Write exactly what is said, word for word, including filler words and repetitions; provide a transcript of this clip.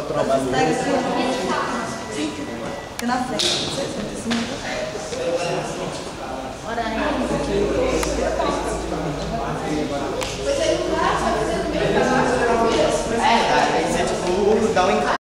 trabalho. Pega aqui, aqui na frente. Ora aí. É, dá, isso é tipo, dá um